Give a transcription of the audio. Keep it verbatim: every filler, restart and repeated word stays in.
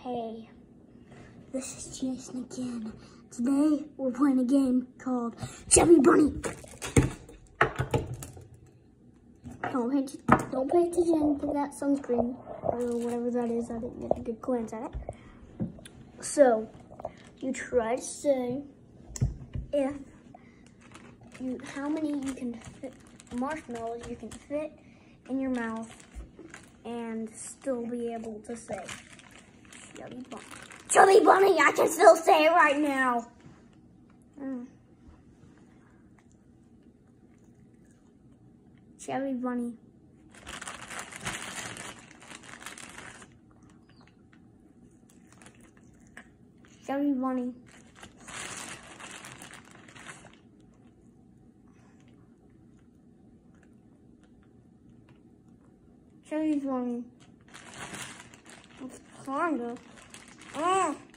Hey, this is Jason again. Today we're playing a game called Chubby Bunny. Don't pay, don't pay attention to that sunscreen or whatever that is. I didn't get a good glance at it. So you try to say if you how many you can fit marshmallows you can fit in your mouth and still be able to say Chubby Bunny. Chubby Bunny, I can still say it right now. Mm. Chubby Bunny. Chubby Bunny. Chubby Bunny. It's kinda. Ah.